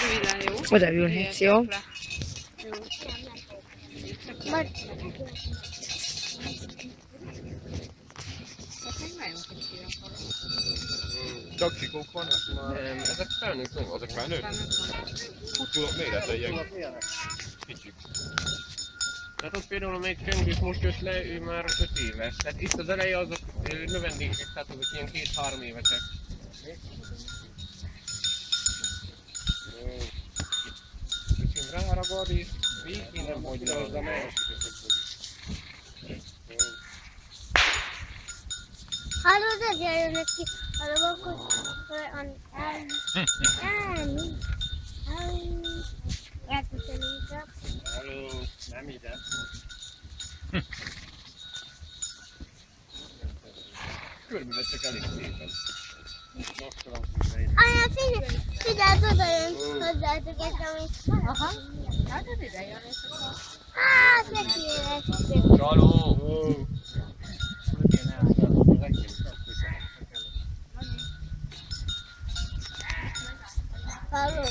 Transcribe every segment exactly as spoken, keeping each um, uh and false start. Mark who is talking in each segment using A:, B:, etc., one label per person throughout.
A: ülj le, jó?
B: Oda ülhetsz, jó?
C: Csak sikók vannak? Nem, ezek felnőtt nem, azok felnőtt? Tudok mérete ilyen kicsik. Tehát ott például amelyik csengős most jött le, ő már öt éves. Tehát itt az eleje azok növendékek, tehát azok ilyen két-három évesek. Kicsim ráragad és végig nem hagyja hozzá meg.
D: Hallod, hogy jönnek ki a lovakot?
C: Halló, nem ide. Körbeveszek elég szépen.
D: Anya, figyelj, figyelj, oda jön hozzátok ezt, amit...
A: Aha, hát ez ide jön, és akkor...
D: Hát, neki lesz.
C: Csaló!
D: Hallod?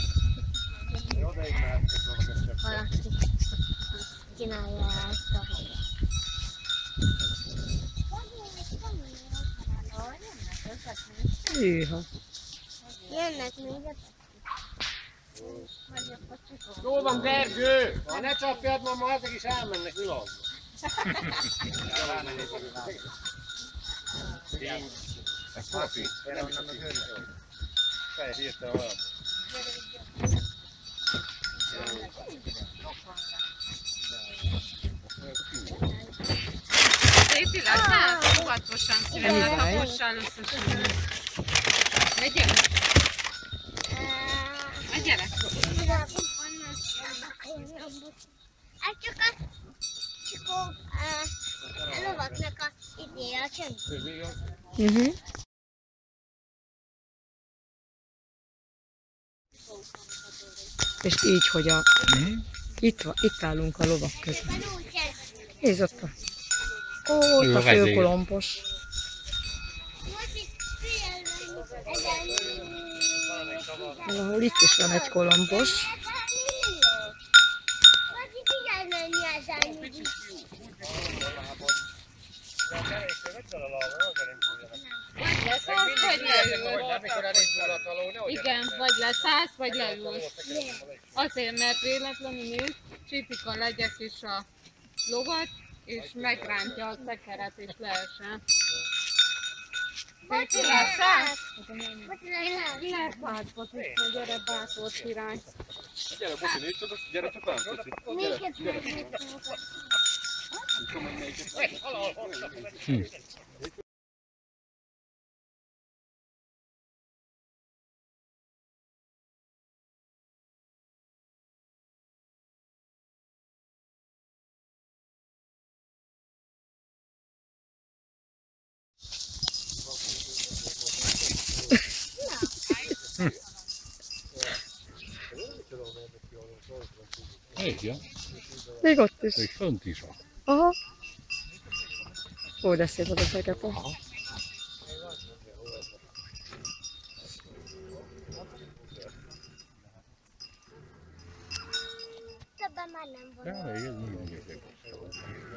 D: Valaki csinálja ezt a helyet.
B: Hűha.
D: Jönnek még.
C: Jól van, Gergő! Ha ne csapjad, ma ma ezek is elmennek világba. Ez profi. Erre onnan az örülök. Fej, hirtelen valami.
A: Szép illetve? Óvatosan szívesen, tapossál összesen. Megyek? Megyek?
D: Ez csak a csikó, a lovaknak a idéje, a csönd.
B: Uh-huh. És így, hogy a... Itt, van, itt állunk a lovak között. Nézd ott a... Ó, ott a főkolompos. Valahol itt is van egy kolompos.
A: Vagy leszállsz, vagy leülsz. Igen, vagy leszállsz, vagy leülsz. Azért, mert véletlenül néz, csípik a legyek is a lovat, és megrántja a szekeret, és leesel. Szép leszállsz? Gyere, bácot is, hogy gyere, bácot király.
C: Gyere, Boci, nézd oda, gyere csak rám, Boci.
D: Minket megnéztem.
E: Egy, ja?
B: Még ott is.
E: Még fönt is van.
B: Aha. Ó, de szép az a fekete.
D: Többen már nem van.
E: Ja, igen, igen, igen.